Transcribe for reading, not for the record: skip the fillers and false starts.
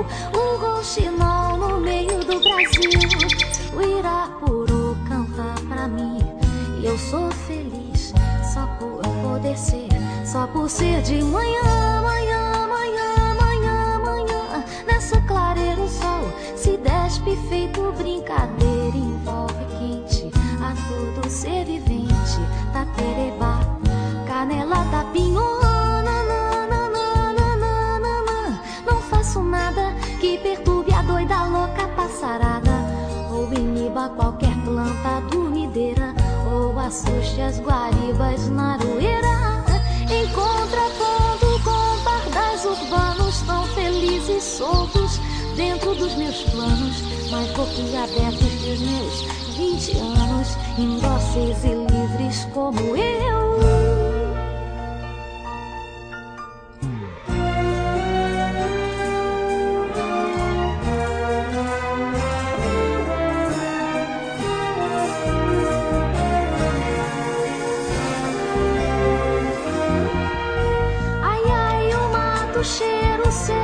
rio, o rouxinol no meio do Brasil. O Irapuru canta pra mim e eu sou feliz só por poder ser, só por ser de manhã, manhã, manhã, manhã, manhã. Nessa clareira o sol se despe feito brincadeira, envolve quente a todo ser vivente. Taperebá, canela, tapinhona, não faço nada que perturbe a doida louca passarada, ou iniba qualquer planta dormideira, ou assuste as guaribas na aroeira. Em contraponto com pardais urbanos tão felizes soltos dentro dos meus planos, mais boquiabertos que os meus 20 anos, indóceis e livres como eu. Ai, ai, o mato cheira o céu